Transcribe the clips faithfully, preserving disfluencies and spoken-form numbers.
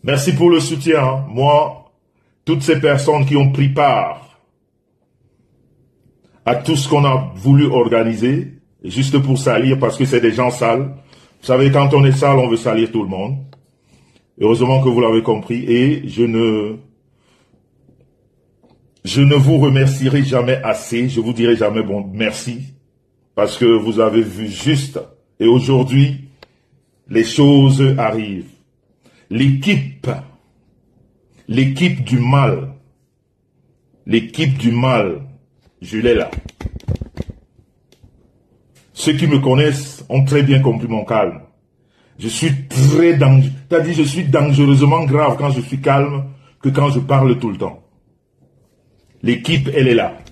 Merci pour le soutien. Moi, toutes ces personnes qui ont pris part à tout ce qu'on a voulu organiser, juste pour salir, parce que c'est des gens sales. Vous savez, quand on est sale, on veut salir tout le monde. Heureusement que vous l'avez compris. Et je ne, je ne vous remercierai jamais assez. Je vous dirai jamais bon merci. Parce que vous avez vu juste. Et aujourd'hui, les choses arrivent. L'équipe, l'équipe du mal, l'équipe du mal, je l'ai là. Ceux qui me connaissent ont très bien compris mon calme. Je suis très dangereux, c'est-à-dire je suis dangereusement grave quand je suis calme que quand je parle tout le temps. L'équipe, elle est là.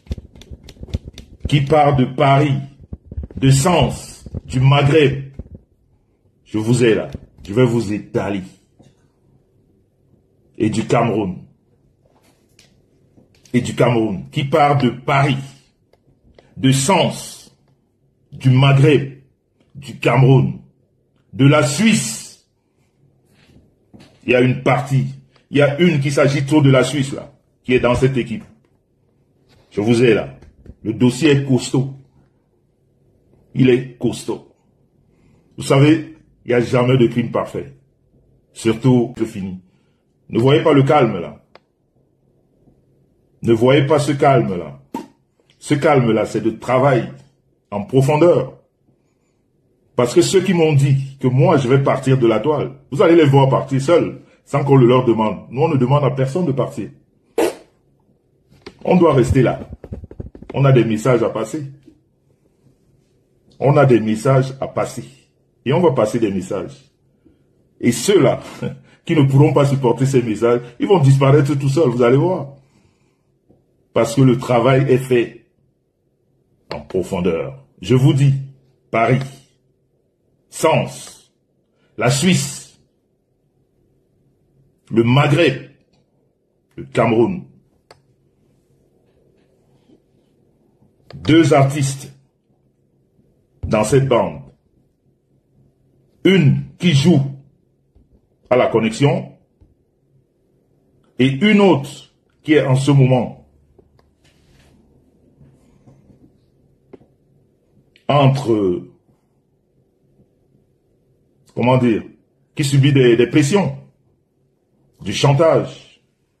Qui part de Paris, de Sens, du Maghreb. Je vous ai là. Je vais vous étaler. Et du Cameroun. Et du Cameroun. Qui part de Paris, de Sens, du Maghreb, du Cameroun, de la Suisse. Il y a une partie. Il y a une qui s'agit trop de la Suisse là, qui est dans cette équipe. Je vous ai là. Le dossier est costaud. Il est costaud. Vous savez, il n'y a jamais de crime parfait. Surtout, je finis. Ne voyez pas le calme là. Ne voyez pas ce calme là. Ce calme là, c'est de travail en profondeur. Parce que ceux qui m'ont dit que moi je vais partir de la toile, vous allez les voir partir seuls, sans qu'on le leur demande. Nous on ne demande à personne de partir. On doit rester là. On a des messages à passer. On a des messages à passer. Et on va passer des messages. Et ceux-là, qui ne pourront pas supporter ces messages, ils vont disparaître tout seuls, vous allez voir. Parce que le travail est fait en profondeur. Je vous dis, Paris, Sens, la Suisse, le Maghreb, le Cameroun. Deux artistes dans cette bande. Une qui joue à la connexion et une autre qui est en ce moment entre, comment dire, qui subit des, des pressions, du chantage.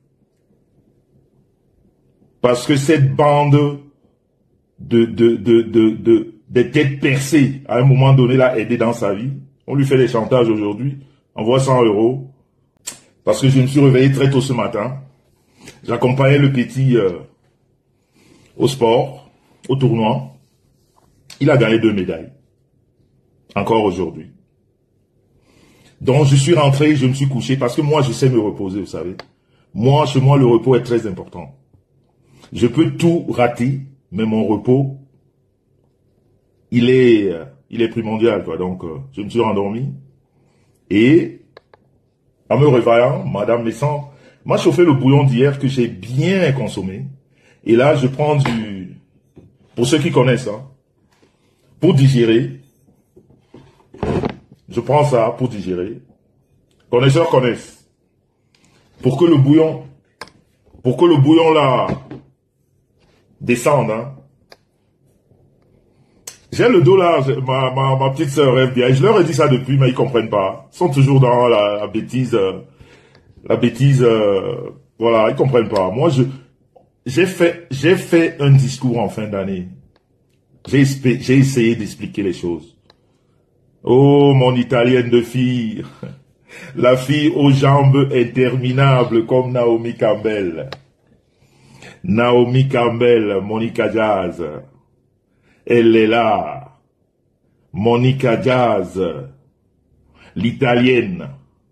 Parce que cette bande de, de, de, de, de, des têtes percées, à un moment donné, l'a aidé dans sa vie. On lui fait des chantages aujourd'hui, envoie cent euros. Parce que je me suis réveillé très tôt ce matin. J'accompagnais le petit euh, au sport, au tournoi. Il a gagné deux médailles. Encore aujourd'hui. Donc je suis rentré, je me suis couché, parce que moi je sais me reposer, vous savez. Moi, chez moi, le repos est très important. Je peux tout rater, mais mon repos, il est... Euh, il est primordial, quoi. Donc, euh, je me suis rendormi. Et, en me réveillant, Madame Messan m'a chauffé le bouillon d'hier que j'ai bien consommé. Et là, je prends du... Pour ceux qui connaissent, hein, pour digérer, je prends ça pour digérer. Connaisseurs connaissent. Pour que le bouillon, pour que le bouillon, là, descende, hein. J'ai le dos là, ma, ma, ma petite sœur rêve bien. Je leur ai dit ça depuis, mais ils comprennent pas. Ils sont toujours dans la, la bêtise, euh, la bêtise, euh, voilà, ils comprennent pas. Moi, je, j'ai fait, j'ai fait un discours en fin d'année. J'ai, j'ai essayé d'expliquer les choses. Oh, mon italienne de fille. La fille aux jambes interminables comme Naomi Campbell. Naomi Campbell, Monica Jazz. Elle est là. Monica Jazz, l'italienne.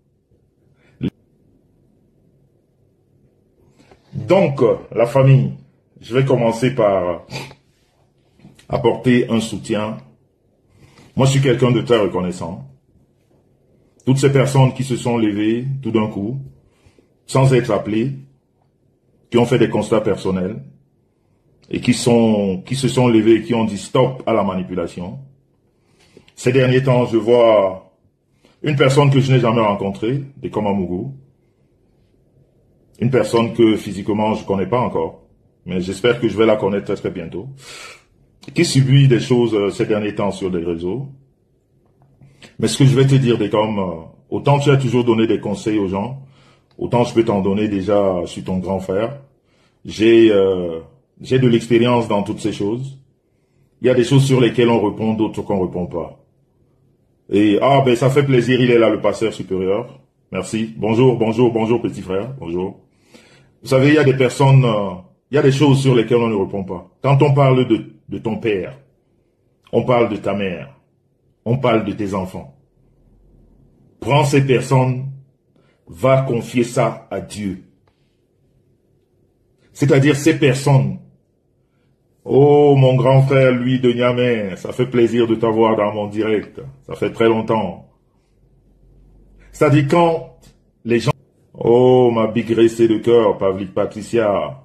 Donc, la famille, je vais commencer par apporter un soutien. Moi, je suis quelqu'un de très reconnaissant. Toutes ces personnes qui se sont levées tout d'un coup, sans être appelées, qui ont fait des constats personnels, et qui sont, qui se sont levés et qui ont dit stop à la manipulation. Ces derniers temps, je vois Une personne que je n'ai jamais rencontrée, des Komamougou. Une personne que physiquement je ne connais pas encore. Mais j'espère que je vais la connaître très très bientôt. Qui subit des choses euh, ces derniers temps sur les réseaux. Mais ce que je vais te dire, des comme, euh, autant tu as toujours donné des conseils aux gens, autant je peux t'en donner déjà sur ton grand frère. J'ai euh, j'ai de l'expérience dans toutes ces choses. Il y a des choses sur lesquelles on répond, d'autres qu'on ne répond pas. Et, ah ben ça fait plaisir, il est là, le pasteur supérieur. Merci. Bonjour, bonjour, bonjour petit frère, bonjour. Vous savez, il y a des personnes, euh, il y a des choses sur lesquelles on ne répond pas. Quand on parle de, de ton père, on parle de ta mère, on parle de tes enfants. Prends ces personnes, va confier ça à Dieu. C'est-à-dire ces personnes. Oh, mon grand frère, lui, de Niamey, ça fait plaisir de t'avoir dans mon direct. Ça fait très longtemps. C'est-à-dire quand les gens... Oh, ma big racée de cœur, Pavlik Patricia.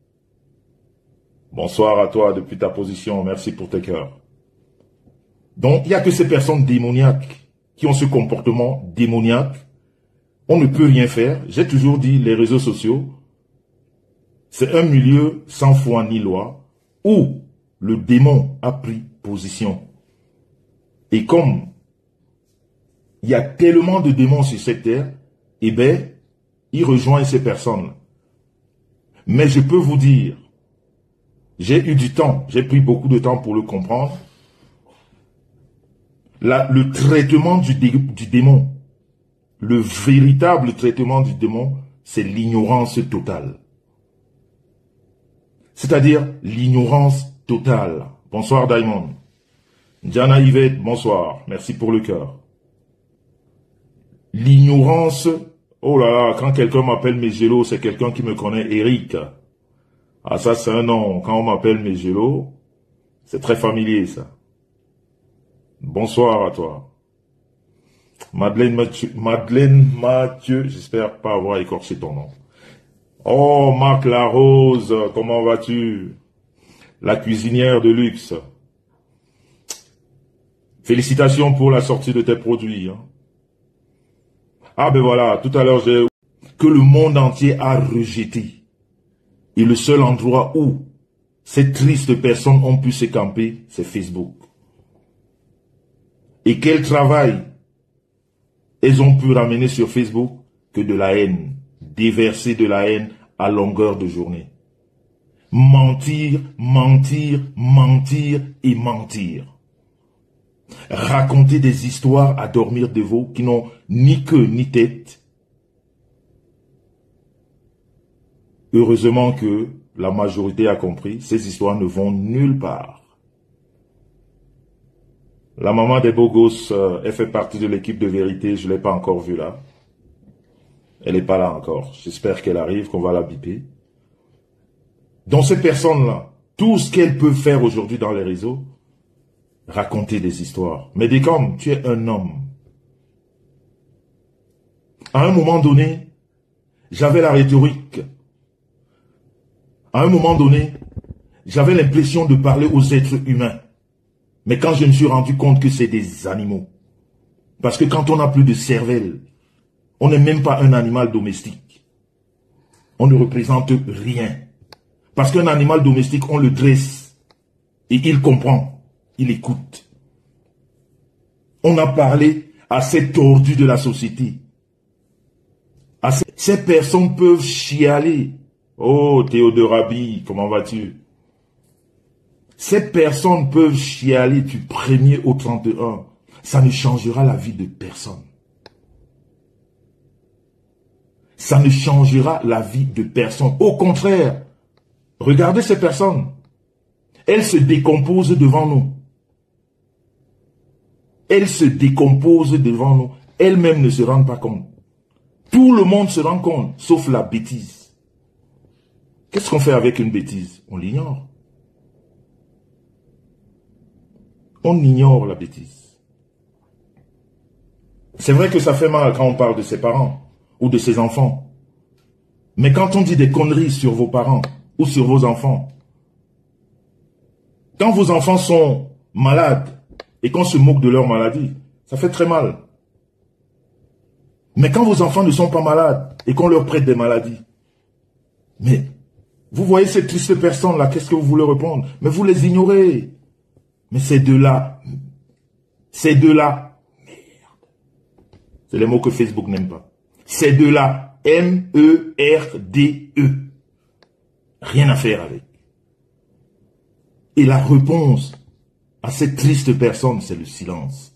Bonsoir à toi depuis ta position. Merci pour tes cœurs. Donc, il n'y a que ces personnes démoniaques qui ont ce comportement démoniaque. On ne peut rien faire. J'ai toujours dit, les réseaux sociaux, c'est un milieu sans foi ni loi où le démon a pris position. Et comme il y a tellement de démons sur cette terre, eh bien, il rejoint ces personnes. Mais je peux vous dire, j'ai eu du temps, j'ai pris beaucoup de temps pour le comprendre. La, le traitement du, dé, du démon, le véritable traitement du démon, c'est l'ignorance totale. C'est-à-dire l'ignorance totale. Bonsoir Diamond. Diana Yvette, bonsoir. Merci pour le cœur. L'ignorance, oh là là, quand quelqu'un m'appelle Megelo, c'est quelqu'un qui me connaît, Eric. Ah ça c'est un nom, quand on m'appelle Megelo, c'est très familier ça. Bonsoir à toi. Madeleine Mathieu, Madeleine Mathieu, j'espère pas avoir écorché ton nom. Oh, Marc Larose, comment vas-tu? La cuisinière de luxe. Félicitations pour la sortie de tes produits. Hein. Ah ben voilà, tout à l'heure j'ai... Que le monde entier a rejeté. Et le seul endroit où ces tristes personnes ont pu se camper, c'est Facebook. Et quel travail elles ont pu ramener sur Facebook que de la haine. Déverser de la haine à longueur de journée. Mentir, mentir, mentir et mentir. Raconter des histoires à dormir de veau qui n'ont ni queue ni tête. Heureusement que la majorité a compris, ces histoires ne vont nulle part. La maman des beaux gosses, euh, elle fait partie de l'équipe de vérité, je ne l'ai pas encore vue là. Elle n'est pas là encore. J'espère qu'elle arrive, qu'on va la biper. Donc ces personnes-là, tout ce qu'elles peuvent faire aujourd'hui dans les réseaux, raconter des histoires. Mais dès comme tu es un homme, à un moment donné, j'avais la rhétorique. À un moment donné, j'avais l'impression de parler aux êtres humains. Mais quand je me suis rendu compte que c'est des animaux, parce que quand on n'a plus de cervelle, on n'est même pas un animal domestique. On ne représente rien. Parce qu'un animal domestique, on le dresse. Et il comprend. Il écoute. On a parlé à ces tordus de la société. À ces, ces personnes peuvent chialer. Oh, Théodore Rabi, comment vas-tu? Ces personnes peuvent chialer du premier au trente et un. Ça ne changera la vie de personne. Ça ne changera la vie de personne. Au contraire, regardez ces personnes. Elles se décomposent devant nous. Elles se décomposent devant nous. Elles-mêmes ne se rendent pas compte. Tout le monde se rend compte, sauf la bêtise. Qu'est-ce qu'on fait avec une bêtise? On l'ignore. On ignore la bêtise. C'est vrai que ça fait mal quand on parle de ses parents ou de ses enfants. Mais quand on dit des conneries sur vos parents ou sur vos enfants, quand vos enfants sont malades et qu'on se moque de leur maladie, ça fait très mal. Mais quand vos enfants ne sont pas malades et qu'on leur prête des maladies, mais vous voyez ces tristes personnes-là, qu'est-ce que vous voulez répondre? Mais vous les ignorez. Mais ces deux-là, ces deux-là, merde. C'est les mots que Facebook n'aime pas. Ces deux-là, M E R D E. Rien à faire avec. Et la réponse à cette triste personne, c'est le silence.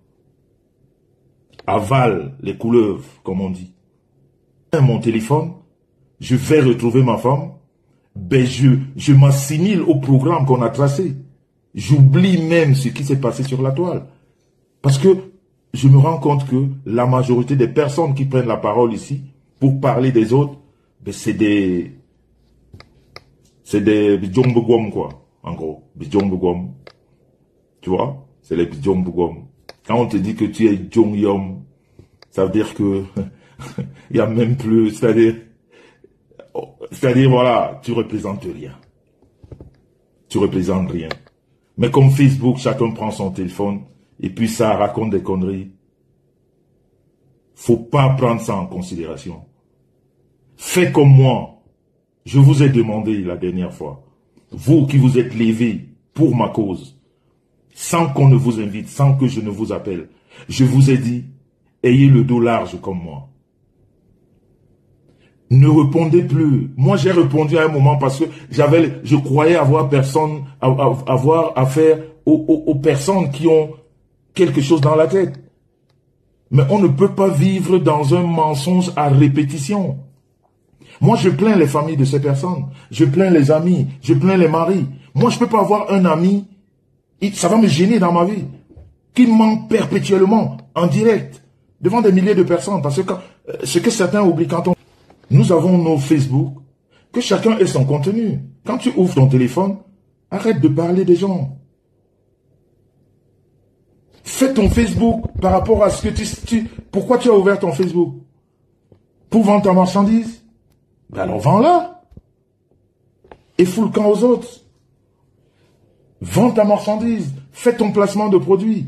Avale les couleuvres, comme on dit. Mon téléphone, je vais retrouver ma femme, ben je, je m'assimile au programme qu'on a tracé. J'oublie même ce qui s'est passé sur la toile. Parce que je me rends compte que la majorité des personnes qui prennent la parole ici pour parler des autres, ben c'est des... C'est des bidjongbogom, quoi, en gros. Bidjongbogom. Tu vois? C'est les bidjongbogom. Quand on te dit que tu es Jongyom, ça veut dire que il y a même plus, c'est-à-dire, c'est-à-dire, voilà, tu représentes rien. Tu représentes rien. Mais comme Facebook, chacun prend son téléphone et puis ça raconte des conneries. Faut pas prendre ça en considération. Faites comme moi. Je vous ai demandé la dernière fois, vous qui vous êtes levés pour ma cause, sans qu'on ne vous invite, sans que je ne vous appelle, je vous ai dit, ayez le dos large comme moi. Ne répondez plus. Moi, j'ai répondu à un moment parce que j'avais, je croyais avoir personne, avoir affaire aux, aux, aux personnes qui ont quelque chose dans la tête. Mais on ne peut pas vivre dans un mensonge à répétition. Moi, je plains les familles de ces personnes. Je plains les amis. Je plains les maris. Moi, je ne peux pas avoir un ami. Ça va me gêner dans ma vie. Qui ment perpétuellement, en direct, devant des milliers de personnes. Parce que quand, ce que certains oublient quand on... Nous avons nos Facebook, que chacun ait son contenu. Quand tu ouvres ton téléphone, arrête de parler des gens. Fais ton Facebook par rapport à ce que tu... tu pourquoi tu as ouvert ton Facebook? Pour vendre ta marchandise? Ben alors vends-la. Et fous le camp aux autres. Vends ta marchandise. Fais ton placement de produit.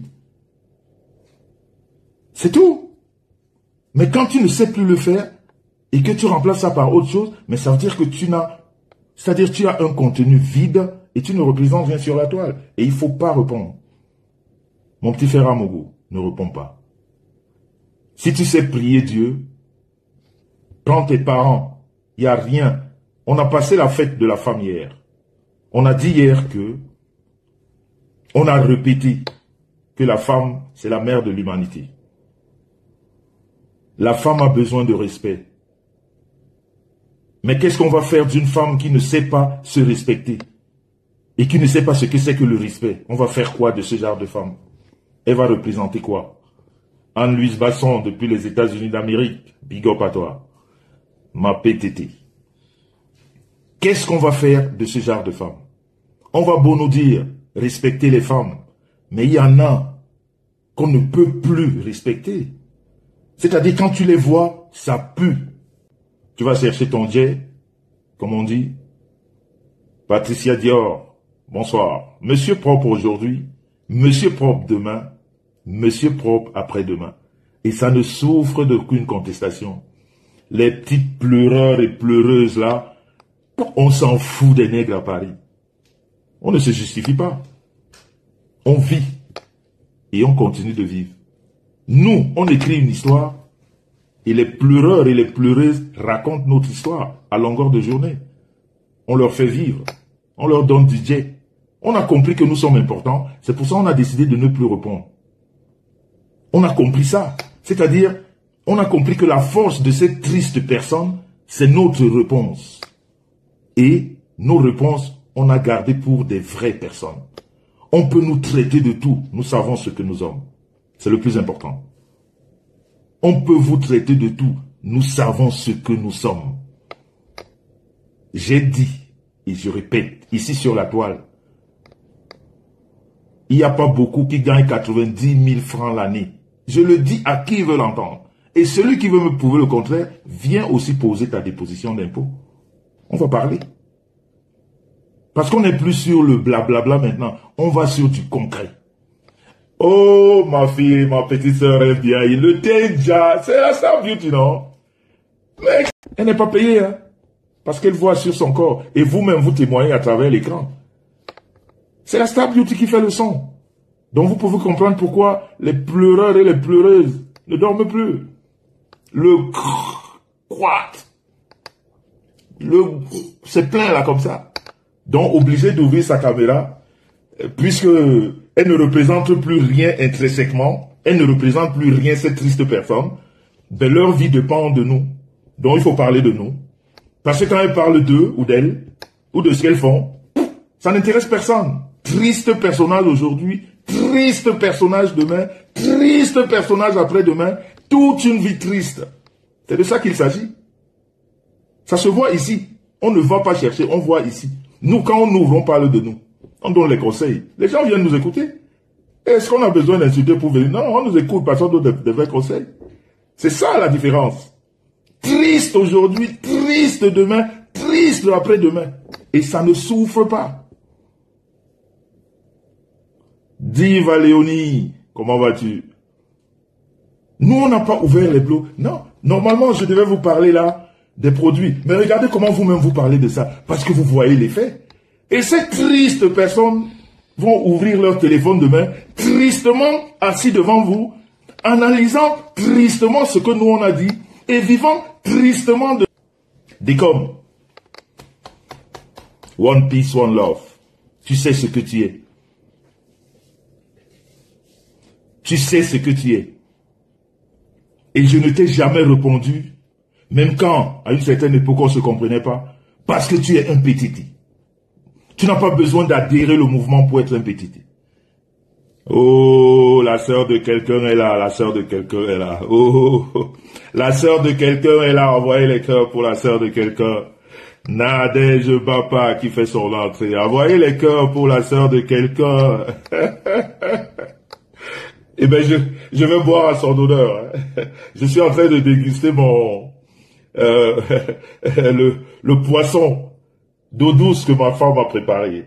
C'est tout. Mais quand tu ne sais plus le faire, et que tu remplaces ça par autre chose, mais ça veut dire que tu n'as... C'est-à-dire que tu as un contenu vide, et tu ne représentes rien sur la toile. Et il ne faut pas répondre. Mon petit frère Amogo, ne réponds pas. Si tu sais prier Dieu, prends tes parents. Il n'y a rien. On a passé la fête de la femme hier. On a dit hier que, on a répété que la femme, c'est la mère de l'humanité. La femme a besoin de respect. Mais qu'est-ce qu'on va faire d'une femme qui ne sait pas se respecter et qui ne sait pas ce que c'est que le respect? On va faire quoi de ce genre de femme? Elle va représenter quoi? Anne-Louise Basson, depuis les États-Unis d'Amérique, big up à toi. Ma P T T. Qu'est-ce qu'on va faire de ce genre de femme? On va beau nous dire, respecter les femmes, mais il y en a qu'on ne peut plus respecter. C'est-à-dire quand tu les vois, ça pue. Tu vas chercher ton jet, comme on dit. Patricia Dior, bonsoir. Monsieur propre aujourd'hui, monsieur propre demain, monsieur propre après-demain. Et ça ne souffre d'aucune contestation. Les petites pleureurs et pleureuses là, on s'en fout des nègres à Paris. On ne se justifie pas. On vit. Et on continue de vivre. Nous, on écrit une histoire. Et les pleureurs et les pleureuses racontent notre histoire à longueur de journée. On leur fait vivre. On leur donne du jet. On a compris que nous sommes importants. C'est pour ça qu'on a décidé de ne plus répondre. On a compris ça. C'est-à-dire, on a compris que la force de cette triste personne, c'est notre réponse. Et nos réponses, on a gardé pour des vraies personnes. On peut nous traiter de tout. Nous savons ce que nous sommes. C'est le plus important. On peut vous traiter de tout. Nous savons ce que nous sommes. J'ai dit, et je répète, ici sur la toile, il n'y a pas beaucoup qui gagnent quatre-vingt-dix mille francs l'année. Je le dis à qui veut l'entendre. Et celui qui veut me prouver le contraire, viens aussi poser ta déposition d'impôt. On va parler. Parce qu'on n'est plus sur le blablabla maintenant. On va sur du concret. Oh, ma fille, ma petite sœur est bien. Le déjà, c'est la Star Beauty, non? Mais elle n'est pas payée, hein. Parce qu'elle voit sur son corps. Et vous-même, vous témoignez à travers l'écran. C'est la Star Beauty qui fait le son. Donc vous pouvez comprendre pourquoi les pleureurs et les pleureuses ne dorment plus. Le croit. Le c'est plein là comme ça. Donc obligé d'ouvrir sa caméra, puisque elle ne représente plus rien intrinsèquement, elle ne représente plus rien cette triste personne, ben leur vie dépend de nous. Donc il faut parler de nous. Parce que quand elle parle d'eux ou d'elle, ou de ce qu'elles font, ça n'intéresse personne. Triste personnage aujourd'hui, triste personnage demain, triste personnage après-demain, toute une vie triste. C'est de ça qu'il s'agit. Ça se voit ici. On ne va pas chercher, on voit ici. Nous, quand on ouvre, on parle de nous. On donne les conseils. Les gens viennent nous écouter. Est-ce qu'on a besoin d'insulter pour venir? Non, on nous écoute parce qu'on donne des, des vrais conseils. C'est ça la différence. Triste aujourd'hui, triste demain, triste après-demain. Et ça ne souffre pas. Diva Léonie, comment vas-tu? Nous, on n'a pas ouvert les blocs. Non, normalement, je devais vous parler là des produits. Mais regardez comment vous-même vous parlez de ça. Parce que vous voyez les faits. Et ces tristes personnes vont ouvrir leur téléphone demain, tristement assis devant vous, analysant tristement ce que nous on a dit, et vivant tristement de... Dis comme, one peace, one love. Tu sais ce que tu es. Tu sais ce que tu es. Et je ne t'ai jamais répondu, même quand, à une certaine époque, on ne se comprenait pas, parce que tu es un petiti. Tu n'as pas besoin d'adhérer le mouvement pour être un petiti. Oh, la sœur de quelqu'un est là, la sœur de quelqu'un est là. Oh, la sœur de quelqu'un est là, envoyez les cœurs pour la sœur de quelqu'un. Nadège Bapa qui fait son entrée. Envoyez les cœurs pour la sœur de quelqu'un. Eh bien, je, je vais boire à son honneur. Je suis en train de déguster mon euh, le, le poisson d'eau douce que ma femme a préparé.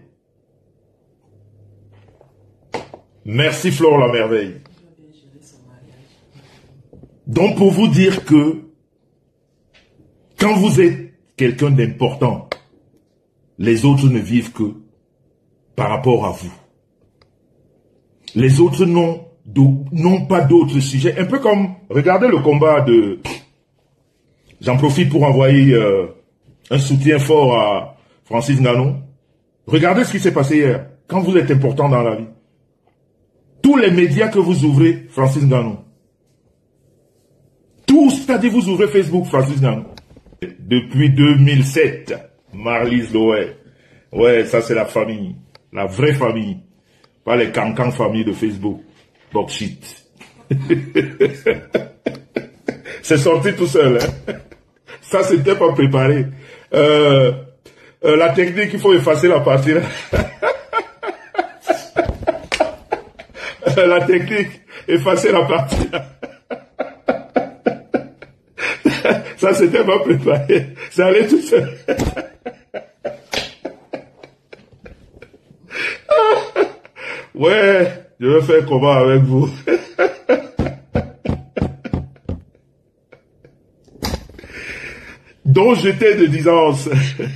Merci Flore la merveille. Donc pour vous dire que quand vous êtes quelqu'un d'important, les autres ne vivent que par rapport à vous. Les autres n'ont n'ont pas d'autres sujets. Un peu comme, regardez le combat de... J'en profite pour envoyer euh, un soutien fort à Francis Ngannou. Regardez ce qui s'est passé hier. Quand vous êtes important dans la vie. Tous les médias que vous ouvrez, Francis Ngannou. Tous, c'est-à-dire vous ouvrez Facebook, Francis Ngannou. Depuis deux mille sept, Marlise Loé. Ouais, ça c'est la famille. La vraie famille. Pas les cancans familles de Facebook. Box shit. C'est sorti tout seul. Hein? Ça, c'était pas préparé. Euh, euh, la technique, il faut effacer la partie. La technique, effacer la partie. Ça, c'était pas préparé. Ça allait tout seul. Ouais. Je vais faire comment avec vous? Donc j'étais de disance.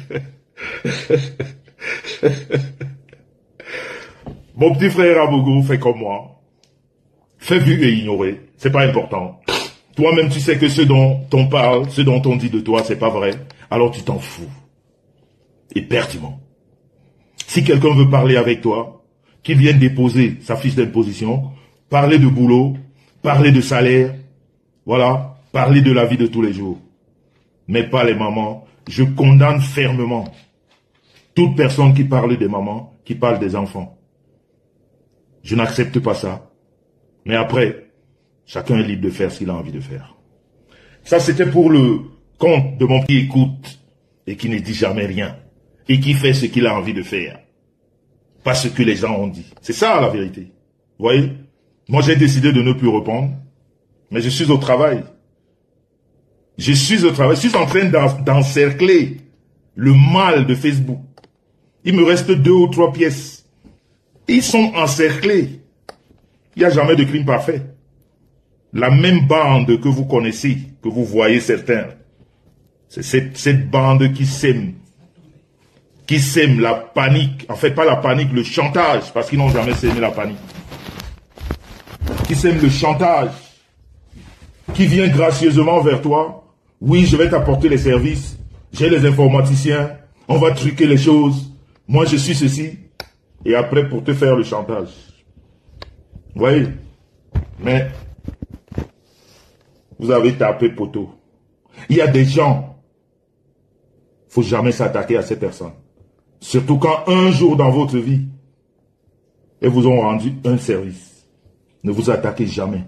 Mon petit frère Abougou fait comme moi. Fais vu et ignorer. C'est pas important. Toi-même tu sais que ce dont on parle, ce dont on dit de toi, c'est pas vrai. Alors tu t'en fous. Éperdument. Si quelqu'un veut parler avec toi, qu'il vienne déposer sa fiche d'imposition, parler de boulot, parler de salaire, voilà, parler de la vie de tous les jours. Mais pas les mamans. Je condamne fermement toute personne qui parle des mamans, qui parle des enfants. Je n'accepte pas ça. Mais après, chacun est libre de faire ce qu'il a envie de faire. Ça, c'était pour le compte de mon qui écoute et qui ne dit jamais rien et qui fait ce qu'il a envie de faire. Pas ce que les gens ont dit. C'est ça la vérité. Vous voyez? Moi j'ai décidé de ne plus répondre. Mais je suis au travail. Je suis au travail. Je suis en train d'encercler le mal de Facebook. Il me reste deux ou trois pièces. Ils sont encerclés. Il n'y a jamais de crime parfait. La même bande que vous connaissez, que vous voyez certains, c'est cette, cette bande qui sème, qui sème la panique. En fait, pas la panique, le chantage, parce qu'ils n'ont jamais sémé la panique. Qui sème le chantage, qui vient gracieusement vers toi. Oui, je vais t'apporter les services. J'ai les informaticiens. On va truquer les choses. Moi, je suis ceci. Et après, pour te faire le chantage. Vous voyez? Mais, vous avez tapé poteau. Il y a des gens, il ne faut jamais s'attaquer à ces personnes. Surtout quand un jour dans votre vie, elles vous ont rendu un service. Ne vous attaquez jamais.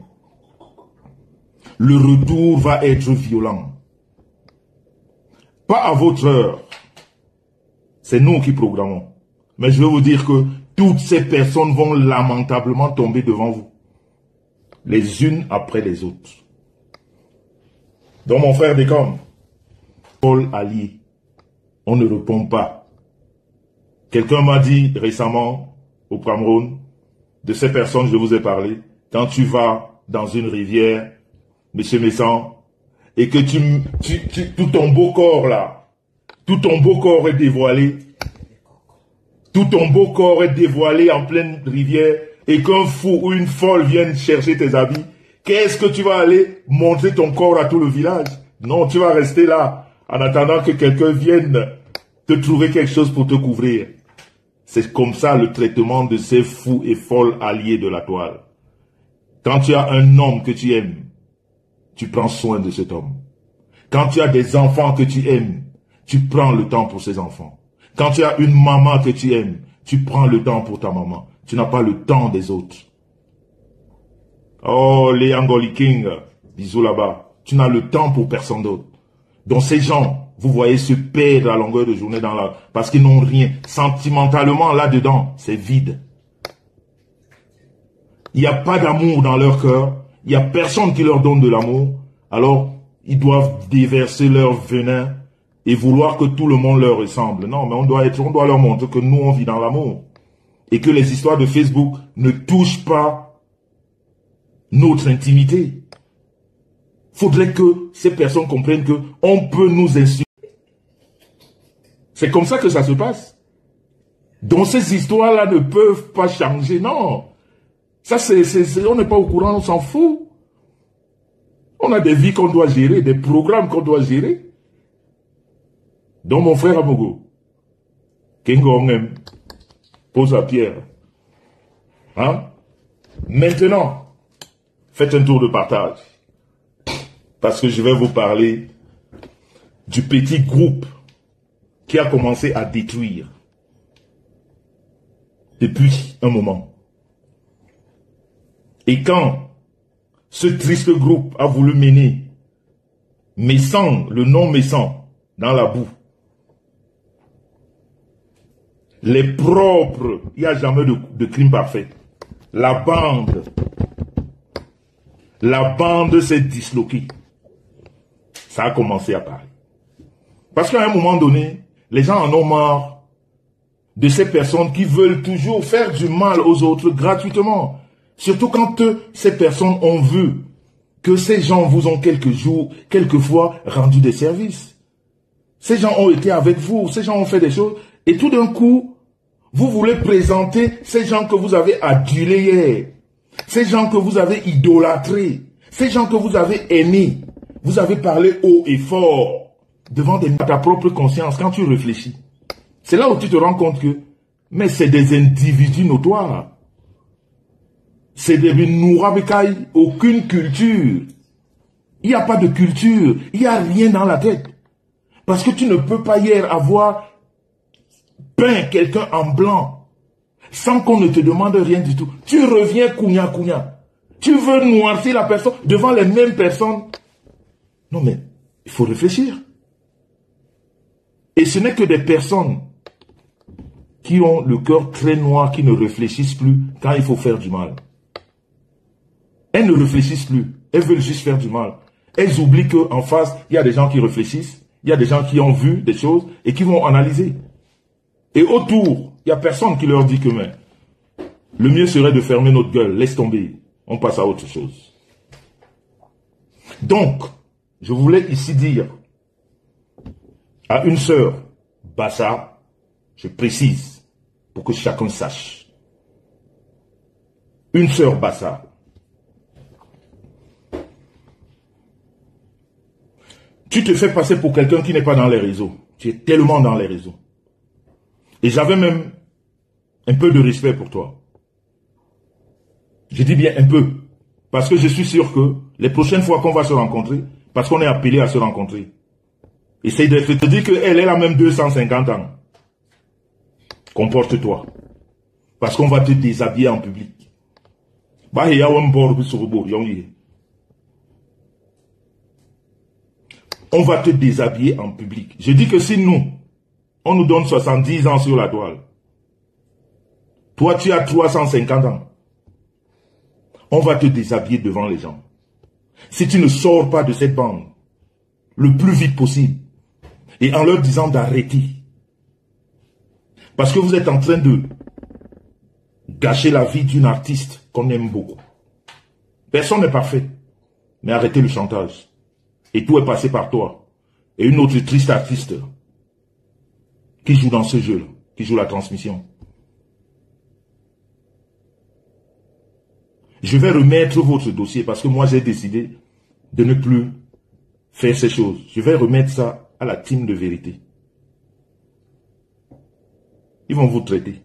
Le retour va être violent. Pas à votre heure. C'est nous qui programmons. Mais je veux vous dire que toutes ces personnes vont lamentablement tomber devant vous. Les unes après les autres. Donc mon frère Décom, Paul allié, on ne répond pas. Quelqu'un m'a dit récemment au Cameroun, de ces personnes je vous ai parlé, quand tu vas dans une rivière, Monsieur Messan, et que tu, tu, tu, tout ton beau corps là, tout ton beau corps est dévoilé, tout ton beau corps est dévoilé en pleine rivière, et qu'un fou ou une folle vienne chercher tes habits, qu'est-ce que tu vas aller montrer ton corps à tout le village? Non, tu vas rester là, en attendant que quelqu'un vienne te trouver quelque chose pour te couvrir. C'est comme ça le traitement de ces fous et folles alliés de la toile. Quand tu as un homme que tu aimes, tu prends soin de cet homme. Quand tu as des enfants que tu aimes, tu prends le temps pour ces enfants. Quand tu as une maman que tu aimes, tu prends le temps pour ta maman. Tu n'as pas le temps des autres. Oh, les Angoli King, bisous là-bas. Tu n'as le temps pour personne d'autre. Donc ces gens, vous voyez se perdre à longueur de journée dans la... parce qu'ils n'ont rien. Sentimentalement, là-dedans, c'est vide. Il n'y a pas d'amour dans leur cœur. Il n'y a personne qui leur donne de l'amour. Alors, ils doivent déverser leur venin et vouloir que tout le monde leur ressemble. Non, mais on doit être, on doit leur montrer que nous, on vit dans l'amour. Et que les histoires de Facebook ne touchent pas notre intimité. Faudrait que ces personnes comprennent que on peut nous insulter. C'est comme ça que ça se passe. Donc ces histoires-là ne peuvent pas changer. Non. Ça, c'est, c'est, on n'est pas au courant, on s'en fout. On a des vies qu'on doit gérer, des programmes qu'on doit gérer. Donc mon frère Amogo, Kengo Ongem, pose à pierre. Hein? Maintenant, faites un tour de partage. Parce que je vais vous parler du petit groupe qui a commencé à détruire depuis un moment. Et quand ce triste groupe a voulu mener Messan, le nom Messan, dans la boue, les propres, il n'y a jamais de, de crime parfait. La bande, la bande s'est disloquée. Ça a commencé à parler. Parce qu'à un moment donné, les gens en ont marre de ces personnes qui veulent toujours faire du mal aux autres gratuitement. Surtout quand euh, ces personnes ont vu que ces gens vous ont quelques jours, quelquefois rendu des services. Ces gens ont été avec vous, ces gens ont fait des choses, et tout d'un coup, vous voulez présenter ces gens que vous avez adulés hier, ces gens que vous avez idolâtrés, ces gens que vous avez aimés. Vous avez parlé haut et fort devant des, ta propre conscience quand tu réfléchis. C'est là où tu te rends compte que, mais c'est des individus notoires. C'est des nourabekaï, aucune culture. Il n'y a pas de culture, il n'y a rien dans la tête. Parce que tu ne peux pas hier avoir peint quelqu'un en blanc sans qu'on ne te demande rien du tout. Tu reviens kounya kounya. Tu veux noircir la personne devant les mêmes personnes. Non mais, il faut réfléchir. Et ce n'est que des personnes qui ont le cœur très noir, qui ne réfléchissent plus quand il faut faire du mal. Elles ne réfléchissent plus. Elles veulent juste faire du mal. Elles oublient qu'en face, il y a des gens qui réfléchissent, il y a des gens qui ont vu des choses et qui vont analyser. Et autour, il n'y a personne qui leur dit que mais, Le mieux serait de fermer notre gueule. Laisse tomber. On passe à autre chose. Donc, je voulais ici dire à une sœur, Bassa, je précise, pour que chacun sache. Une sœur Bassa. Tu te fais passer pour quelqu'un qui n'est pas dans les réseaux. Tu es tellement dans les réseaux. Et j'avais même un peu de respect pour toi. Je dis bien un peu. Parce que je suis sûr que les prochaines fois qu'on va se rencontrer, parce qu'on est appelé à se rencontrer, essaye de te dire qu'elle, elle a même deux cent cinquante ans. Comporte-toi. Parce qu'on va te déshabiller en public. On va te déshabiller en public. Je dis que si nous, on nous donne soixante-dix ans sur la toile, toi tu as trois cent cinquante ans, on va te déshabiller devant les gens. Si tu ne sors pas de cette bande, le plus vite possible, et en leur disant d'arrêter, parce que vous êtes en train de gâcher la vie d'une artiste qu'on aime beaucoup. Personne n'est parfait, mais arrêtez le chantage. Et tout est passé par toi. Et une autre triste artiste qui joue dans ce jeu-là, qui joue la transmission. Je vais remettre votre dossier parce que moi j'ai décidé de ne plus faire ces choses. Je vais remettre ça à la team de vérité. Ils vont vous traiter.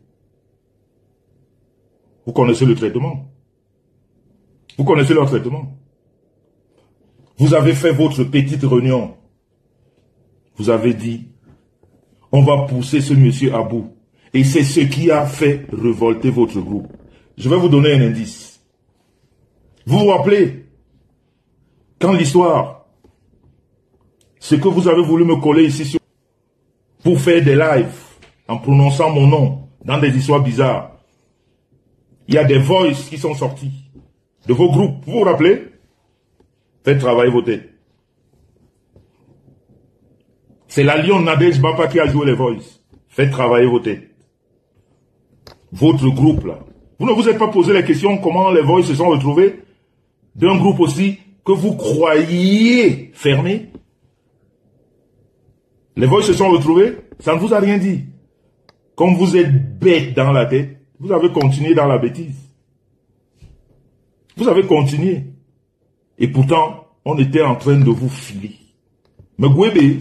Vous connaissez le traitement. Vous connaissez leur traitement. Vous avez fait votre petite réunion. Vous avez dit, on va pousser ce monsieur à bout. Et c'est ce qui a fait révolter votre groupe. Je vais vous donner un indice. Vous vous rappelez, quand l'histoire, ce que vous avez voulu me coller ici sur, pour faire des lives, en prononçant mon nom, dans des histoires bizarres, il y a des voices qui sont sortis de vos groupes. Vous vous rappelez? Faites travailler vos têtes. C'est la Lyon Nadej Bapa qui a joué les voices. Faites travailler vos têtes. Votre groupe là. Vous ne vous êtes pas posé la question comment les voices se sont retrouvés d'un groupe aussi que vous croyiez fermé. Les voices se sont retrouvés, ça ne vous a rien dit. Comme vous êtes bête dans la tête, vous avez continué dans la bêtise. Vous avez continué. Et pourtant, on était en train de vous filer. Mais Gwebe,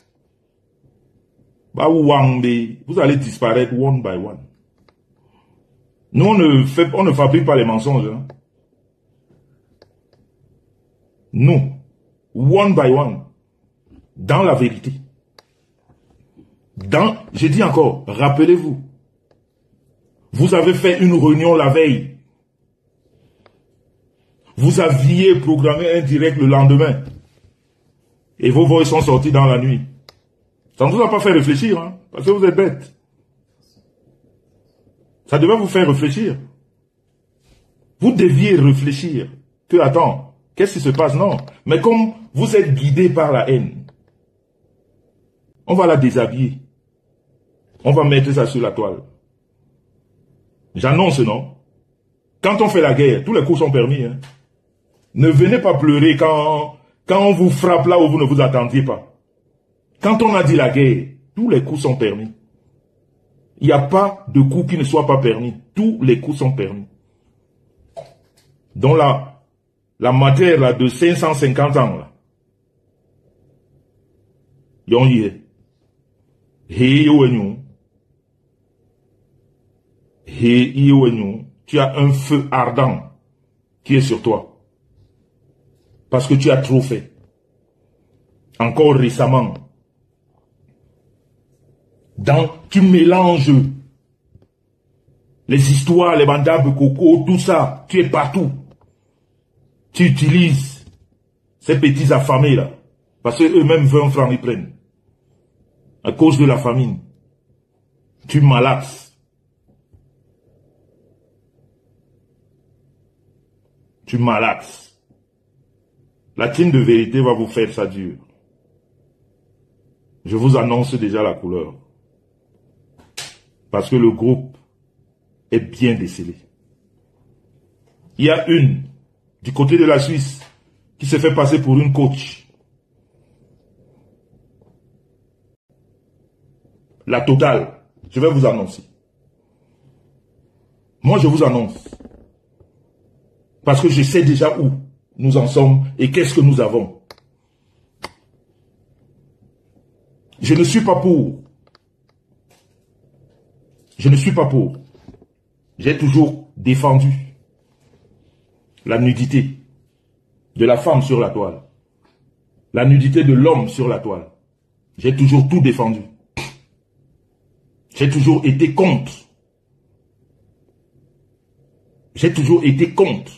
vous allez disparaître one by one. Nous, on ne, fait, on ne fabrique pas les mensonges. Hein. Nous, one by one, dans la vérité. Dans, je dis encore, rappelez-vous, vous avez fait une réunion la veille. Vous aviez programmé un direct le lendemain. Et vos voix sont sorties dans la nuit. Ça ne vous a pas fait réfléchir, hein, parce que vous êtes bêtes. Ça devait vous faire réfléchir. Vous deviez réfléchir. Que, attends, qu'est-ce qui se passe? Non. Mais comme vous êtes guidé par la haine, on va la déshabiller. On va mettre ça sur la toile. J'annonce, non? Quand on fait la guerre, tous les coups sont permis. Hein. Ne venez pas pleurer quand, quand on vous frappe là où vous ne vous attendiez pas. Quand on a dit la guerre, tous les coups sont permis. Il n'y a pas de coups qui ne soient pas permis. Tous les coups sont permis. Donc la, la matière là, de cinq cent cinquante ans, là, yon y est. Hey yo enyo. Hey yo enyo. Tu as un feu ardent qui est sur toi. Parce que tu as trop fait. Encore récemment. Dans, tu mélanges les histoires, les bandages de coco, tout ça. Tu es partout. Tu utilises ces petits affamés là. Parce qu'eux-mêmes vingt francs ils prennent. À cause de la famine. Tu malaxes. Tu malaxes. La team de vérité va vous faire ça dur. Je vous annonce déjà la couleur. Parce que le groupe est bien décelé. Il y a une, du côté de la Suisse, qui se fait passer pour une coach. La totale. Je vais vous annoncer. Moi, je vous annonce. Parce que je sais déjà où nous en sommes et qu'est-ce que nous avons. Je ne suis pas pour. Je ne suis pas pour. J'ai toujours défendu la nudité de la femme sur la toile. La nudité de l'homme sur la toile. J'ai toujours tout défendu. J'ai toujours été contre. J'ai toujours été contre.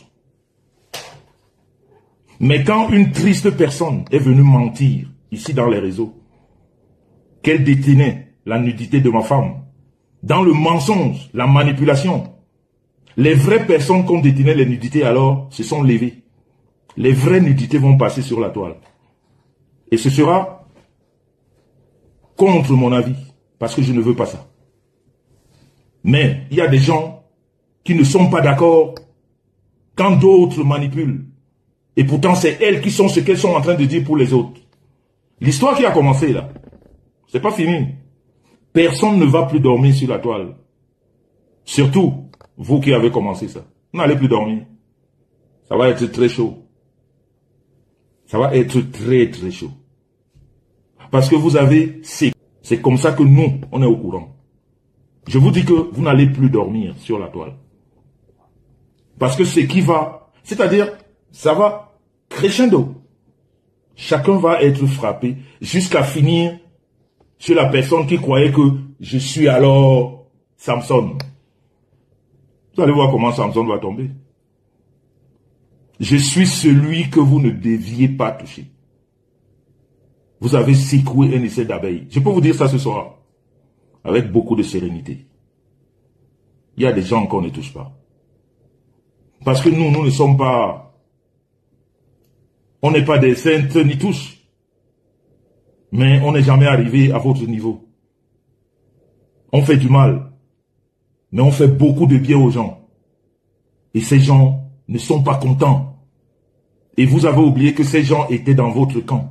Mais quand une triste personne est venue mentir, ici dans les réseaux, qu'elle détenait la nudité de ma femme, dans le mensonge, la manipulation, les vraies personnes qui ont détenu les nudités alors se sont levées. Les vraies nudités vont passer sur la toile. Et ce sera contre mon avis, parce que je ne veux pas ça. Mais il y a des gens qui ne sont pas d'accord quand d'autres manipulent. Et pourtant, c'est elles qui sont ce qu'elles sont en train de dire pour les autres. L'histoire qui a commencé là, c'est pas fini. Personne ne va plus dormir sur la toile. Surtout, vous qui avez commencé ça. Vous n'allez plus dormir. Ça va être très chaud. Ça va être très très chaud. Parce que vous avez... C'est comme ça que nous, on est au courant. Je vous dis que vous n'allez plus dormir sur la toile. Parce que ce qui va... C'est-à-dire, ça va crescendo. Chacun va être frappé jusqu'à finir sur la personne qui croyait que je suis alors Samson. Vous allez voir comment Samson va tomber. Je suis celui que vous ne deviez pas toucher. Vous avez secoué un essai d'abeille. Je peux vous dire ça ce soir. Avec beaucoup de sérénité. Il y a des gens qu'on ne touche pas. Parce que nous, nous ne sommes pas... On n'est pas des saintes ni touches. Mais on n'est jamais arrivé à votre niveau. On fait du mal. Mais on fait beaucoup de bien aux gens. Et ces gens ne sont pas contents. Et vous avez oublié que ces gens étaient dans votre camp.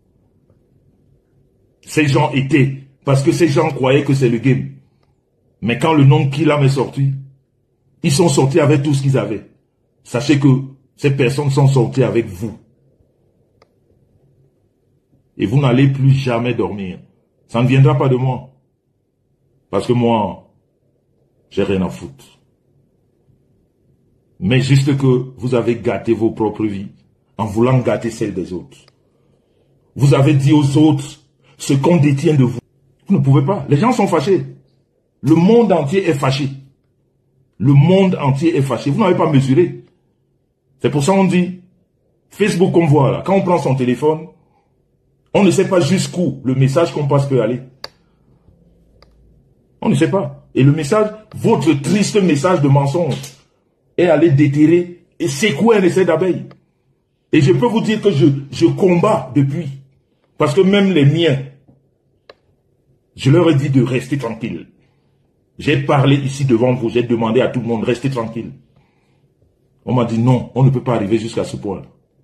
Ces gens étaient... Parce que ces gens croyaient que c'est le game. Mais quand le nom Kilam est sorti, ils sont sortis avec tout ce qu'ils avaient. Sachez que ces personnes sont sorties avec vous. Et vous n'allez plus jamais dormir. Ça ne viendra pas de moi. Parce que moi, j'ai rien à foutre. Mais juste que vous avez gâté vos propres vies en voulant gâter celles des autres. Vous avez dit aux autres ce qu'on détient de vous. Vous ne pouvez pas. Les gens sont fâchés. Le monde entier est fâché. Le monde entier est fâché. Vous n'avez pas mesuré. C'est pour ça qu'on dit, Facebook qu'on voit là, quand on prend son téléphone, on ne sait pas jusqu'où le message qu'on passe peut aller. On ne sait pas. Et le message, votre triste message de mensonge, est allé déterrer et secouer un essai d'abeille. Et je peux vous dire que je, je combats depuis. Parce que même les miens, je leur ai dit de rester tranquille. J'ai parlé ici devant vous, j'ai demandé à tout le monde, restez tranquille. On m'a dit non, on ne peut pas arriver jusqu'à ce point.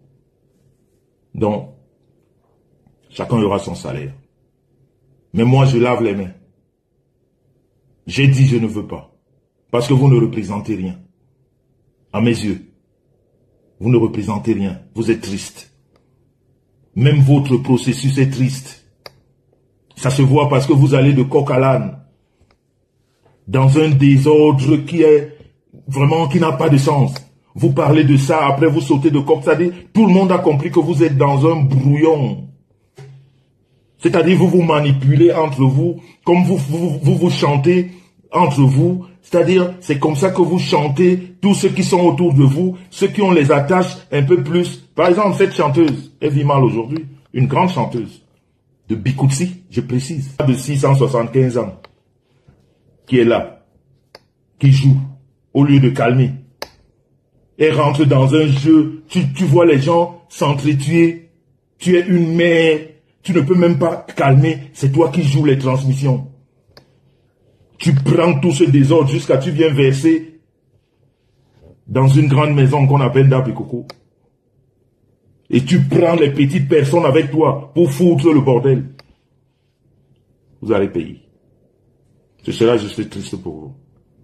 Donc, chacun aura son salaire. Mais moi, je lave les mains. J'ai dit je ne veux pas. Parce que vous ne représentez rien. À mes yeux. Vous ne représentez rien. Vous êtes triste. Même votre processus est triste. Ça se voit parce que vous allez de coq à l'âne. Dans un désordre qui est vraiment, qui n'a pas de sens. Vous parlez de ça, après vous sautez de coq. C'est-à-dire, tout le monde a compris que vous êtes dans un brouillon. C'est-à-dire, vous vous manipulez entre vous, comme vous vous, vous, vous chantez entre vous. C'est-à-dire, c'est comme ça que vous chantez tous ceux qui sont autour de vous, ceux qui ont les attaches un peu plus. Par exemple, cette chanteuse, elle vit mal aujourd'hui, une grande chanteuse. De Bikoutsi, je précise, de six cent soixante-quinze ans, qui est là, qui joue, au lieu de calmer. Elle rentre dans un jeu, tu, tu vois les gens s'entretuer, tu es une mère, tu ne peux même pas calmer, c'est toi qui joues les transmissions. Tu prends tout ce désordre jusqu'à tu viens verser dans une grande maison qu'on appelle Dapikoko. Et tu prends les petites personnes avec toi pour foutre le bordel. Vous allez payer. Ce sera juste triste pour vous.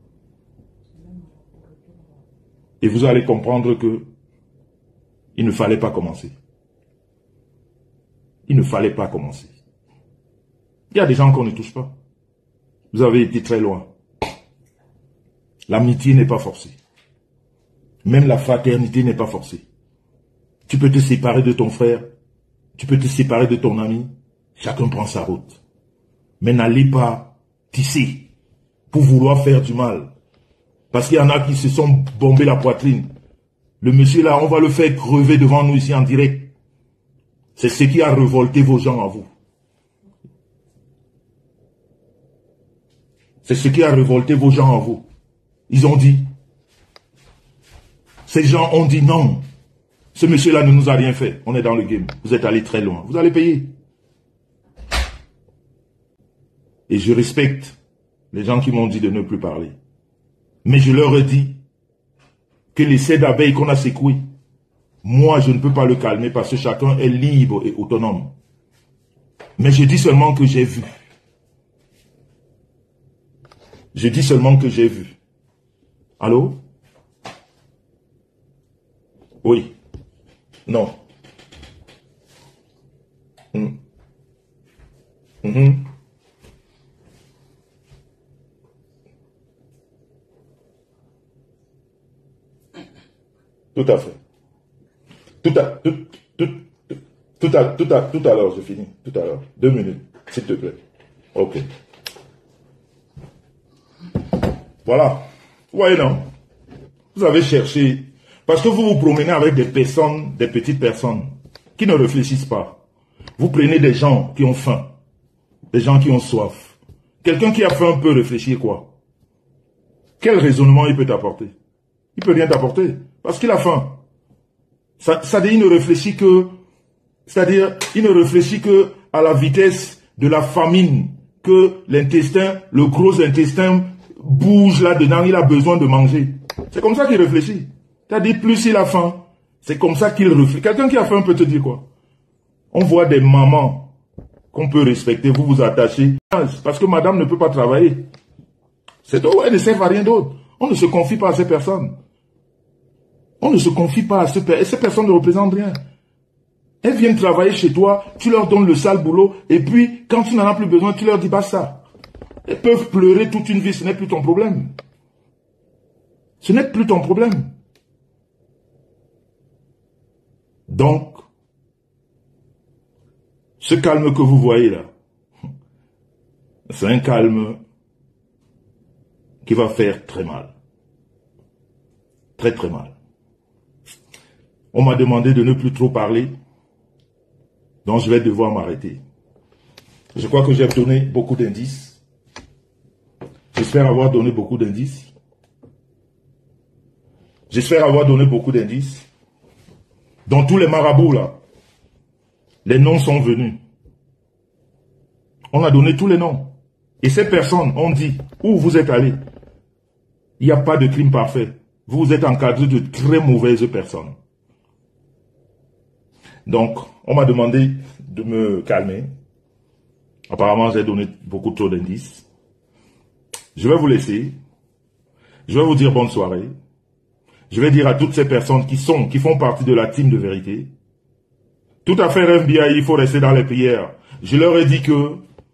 Et vous allez comprendre que il ne fallait pas commencer. Il ne fallait pas commencer. Il y a des gens qu'on ne touche pas. Vous avez été très loin. L'amitié n'est pas forcée. Même la fraternité n'est pas forcée. Tu peux te séparer de ton frère. Tu peux te séparer de ton ami. Chacun prend sa route. Mais n'allez pas tisser pour vouloir faire du mal. Parce qu'il y en a qui se sont bombés la poitrine. Le monsieur là, on va le faire crever devant nous ici en direct. C'est ce qui a révolté vos gens à vous. C'est ce qui a révolté vos gens à vous. Ils ont dit. Ces gens ont dit non. Ce monsieur-là ne nous a rien fait. On est dans le game. Vous êtes allé très loin. Vous allez payer. Et je respecte les gens qui m'ont dit de ne plus parler. Mais je leur ai dit que l'essai d'abeille qu'on a secoué, moi je ne peux pas le calmer parce que chacun est libre et autonome. Mais je dis seulement que j'ai vu. Je dis seulement que j'ai vu. Allô? Oui. Non. Mmh. Mmh. Tout à fait. Tout à, tout, tout, tout, tout à, tout à, tout à l'heure, je finis. Tout à l'heure. Deux minutes, s'il te plaît. Ok. Voilà. Vous voyez, non? Vous avez cherché. Parce que vous vous promenez avec des personnes, des petites personnes, qui ne réfléchissent pas. Vous prenez des gens qui ont faim. Des gens qui ont soif. Quelqu'un qui a faim peut réfléchir quoi? Quel raisonnement il peut t'apporter? Il peut rien t'apporter. Parce qu'il a faim. Ça, ça dit, il ne réfléchit que, c'est-à-dire, il ne réfléchit que à la vitesse de la famine, que l'intestin, le gros intestin bouge là-dedans, il a besoin de manger. C'est comme ça qu'il réfléchit. C'est-à-dire, plus il a faim, c'est comme ça qu'il réfléchit. Quelqu'un qui a faim peut te dire quoi? On voit des mamans qu'on peut respecter, vous vous attachez, parce que madame ne peut pas travailler. C'est tout, elle ne sert à rien d'autre. On ne se confie pas à ces personnes. On ne se confie pas à ces personnes. Et ces personnes ne représentent rien. Elles viennent travailler chez toi, tu leur donnes le sale boulot, et puis, quand tu n'en as plus besoin, tu leur dis pas ça. Elles peuvent pleurer toute une vie, ce n'est plus ton problème. Ce n'est plus ton problème. Donc, ce calme que vous voyez là, c'est un calme qui va faire très mal. Très très mal. On m'a demandé de ne plus trop parler, donc je vais devoir m'arrêter. Je crois que j'ai donné beaucoup d'indices. J'espère avoir donné beaucoup d'indices. J'espère avoir donné beaucoup d'indices. Dans tous les marabouts là, les noms sont venus. On a donné tous les noms. Et ces personnes ont dit, où vous êtes allés? Il n'y a pas de crime parfait. Vous êtes encadré de très mauvaises personnes. Donc, on m'a demandé de me calmer. Apparemment, j'ai donné beaucoup trop d'indices. Je vais vous laisser. Je vais vous dire bonne soirée. Je vais dire à toutes ces personnes qui sont, qui font partie de la team de vérité. Tout à fait, F B I, il faut rester dans les prières. Je leur ai dit que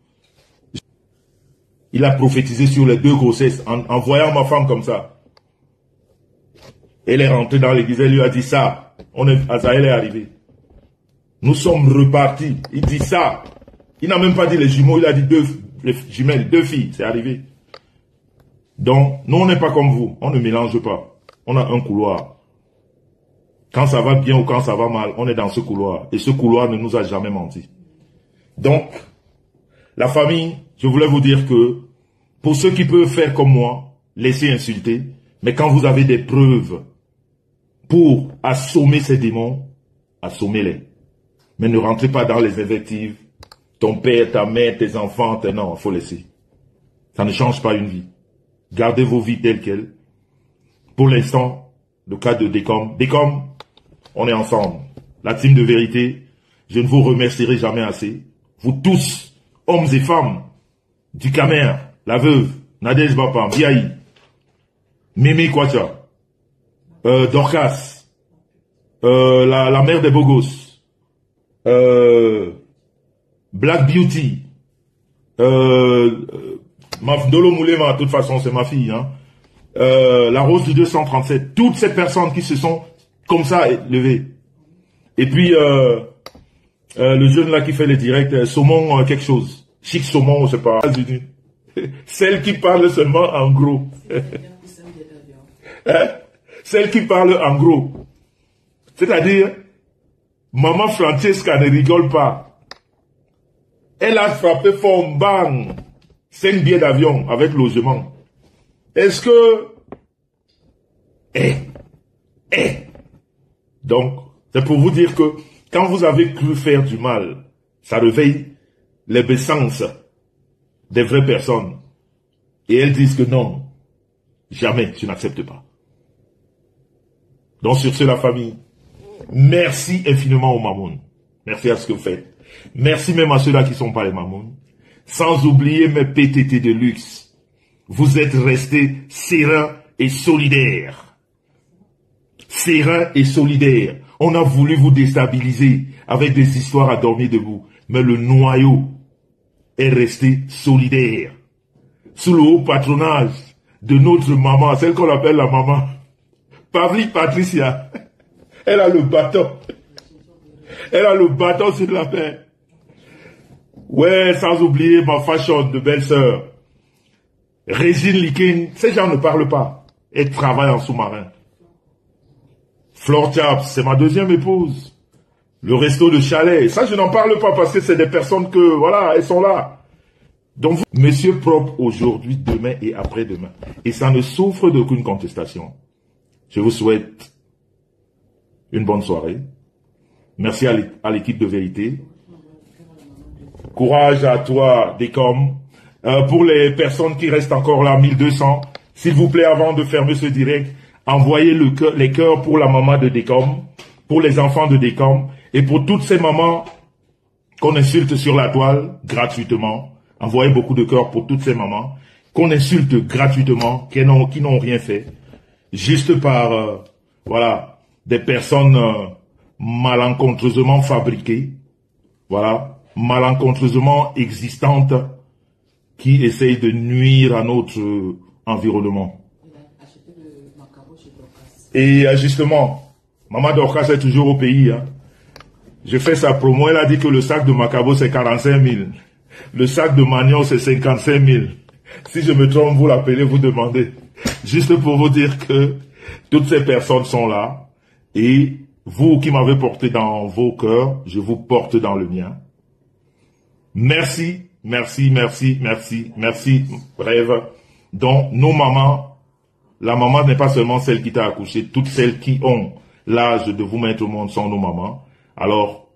il a prophétisé sur les deux grossesses en, en voyant ma femme comme ça. Elle est rentrée dans l'église, elle lui a dit ça. On est, Azaël est arrivé. Nous sommes repartis. Il dit ça. Il n'a même pas dit les jumeaux, il a dit deux les jumelles, deux filles, c'est arrivé. Donc, nous on n'est pas comme vous, on ne mélange pas. On a un couloir. Quand ça va bien ou quand ça va mal, on est dans ce couloir. Et ce couloir ne nous a jamais menti. Donc, la famille, je voulais vous dire que, pour ceux qui peuvent faire comme moi, laissez insulter, mais quand vous avez des preuves pour assommer ces démons, assommez-les. Mais ne rentrez pas dans les invectives. Ton père, ta mère, tes enfants, tes... non, il faut laisser. Ça ne change pas une vie. Gardez vos vies telles quelles. Pour l'instant, le cas de Décom. Décom, on est ensemble. La team de vérité, je ne vous remercierai jamais assez. Vous tous, hommes et femmes, du Camer, la veuve, Nadège Bapam, Biaï, Mémé Kwacha, euh, Dorcas, euh, la, la mère des Bogos, euh, Black Beauty, euh, euh, Dolo Moulema, de toute façon c'est ma fille, hein, euh, la Rose du deux cent trente-sept, toutes ces personnes qui se sont comme ça levées. Et puis, euh, euh, le jeune là qui fait les directs, euh, Saumon euh, quelque chose, Chic Saumon, je sais pas, celle qui parle seulement en gros. Hein? Celle qui parle en gros. C'est-à-dire, maman Francesca ne rigole pas. Elle a frappé fort, bang, cinq billets d'avion avec logement. Est-ce que... Eh, eh. Donc, c'est pour vous dire que quand vous avez cru faire du mal, ça réveille les bessances des vraies personnes. Et elles disent que non, jamais, je n'accepte pas. Donc sur ce, la famille, merci infiniment aux Mamoun. Merci à ce que vous faites. Merci même à ceux-là qui ne sont pas les Mamoun. Sans oublier mes P T T de luxe. Vous êtes restés sereins et solidaires. Sereins et solidaires. On a voulu vous déstabiliser avec des histoires à dormir debout. Mais le noyau est resté solidaire. Sous le haut patronage de notre maman, celle qu'on appelle la maman, Pavlik Patricia. Elle a le bâton. Elle a le bâton sur la main. Ouais, sans oublier ma fashion de belle-sœur. Régine Likin. Ces gens ne parlent pas. Elle travaille en sous-marin. Flore Chaps, c'est ma deuxième épouse. Le resto de chalet. Ça, je n'en parle pas parce que c'est des personnes que, voilà, elles sont là. Donc, monsieur propre aujourd'hui, demain et après-demain. Et ça ne souffre d'aucune contestation. Je vous souhaite une bonne soirée. Merci à l'équipe de vérité. Courage à toi, Décom. Euh, pour les personnes qui restent encore là, mille deux cents, s'il vous plaît, avant de fermer ce direct, envoyez le cœur, les cœurs pour la maman de Décom, pour les enfants de Décom, et pour toutes ces mamans qu'on insulte sur la toile, gratuitement. Envoyez beaucoup de cœurs pour toutes ces mamans qu'on insulte gratuitement, qui n'ont qui n'ont rien fait, juste par, euh, voilà, des personnes euh, malencontreusement fabriquées, voilà, malencontreusement existantes, qui essayent de nuire à notre euh, environnement. Et euh, justement, Maman Dorcas est toujours au pays. Hein. Je fais sa promo, elle a dit que le sac de Macabo c'est quarante-cinq mille. Le sac de Magnon c'est cinquante-cinq mille. Si je me trompe, vous l'appelez, vous demandez. Juste pour vous dire que toutes ces personnes sont là. Et vous qui m'avez porté dans vos cœurs, je vous porte dans le mien. Merci, merci, merci, merci, merci, bref. Donc, nos mamans, la maman n'est pas seulement celle qui t'a accouché, toutes celles qui ont l'âge de vous mettre au monde sont nos mamans. Alors,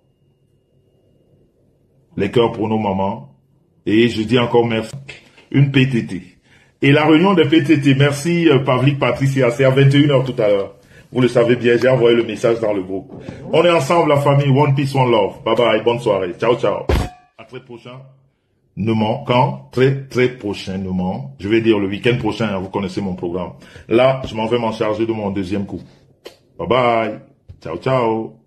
les cœurs pour nos mamans. Et je dis encore merci. Une P T T. Et la réunion des P T T, merci euh, Pavlik Patricia, c'est à vingt et une heures tout à l'heure. Vous le savez bien, j'ai envoyé le message dans le groupe. On est ensemble, la famille, one peace, one love. Bye bye, bonne soirée. Ciao, ciao. À très prochainement. Quand? Très, très prochainement. Je vais dire le week-end prochain, hein, vous connaissez mon programme. Là, je m'en vais m'en charger de mon deuxième coup. Bye bye. Ciao, ciao.